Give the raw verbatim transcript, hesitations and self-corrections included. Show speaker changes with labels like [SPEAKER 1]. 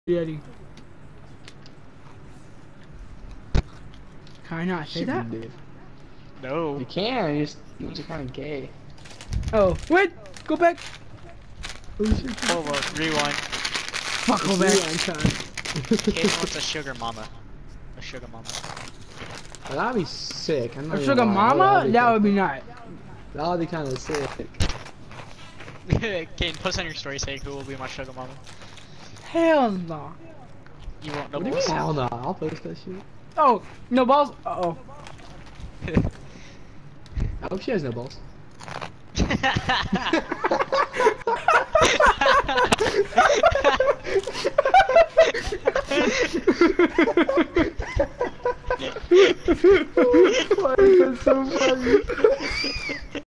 [SPEAKER 1] Yeti. Can I not say that?
[SPEAKER 2] Dude.
[SPEAKER 3] No.
[SPEAKER 2] You can, you're just, you're just kind of gay.
[SPEAKER 1] Oh, wait! Go back!
[SPEAKER 3] Hold on, rewind.
[SPEAKER 1] Fuck, go back!
[SPEAKER 3] Kate wants a sugar mama. A sugar mama.
[SPEAKER 2] Oh, that'd be sick. I'm not
[SPEAKER 1] A
[SPEAKER 2] even
[SPEAKER 1] sugar
[SPEAKER 2] lying.
[SPEAKER 1] mama?
[SPEAKER 2] That'd
[SPEAKER 1] That would be
[SPEAKER 2] kinda-
[SPEAKER 1] nice.
[SPEAKER 2] That would be kind of sick.
[SPEAKER 3] Kate, post on your story saying who will be my sugar mama.
[SPEAKER 1] Hell no.
[SPEAKER 3] You won't know.
[SPEAKER 2] What do you mean? Hell no, I'll post that shit.
[SPEAKER 1] Oh, no balls? Uh oh.
[SPEAKER 2] I hope she has no balls.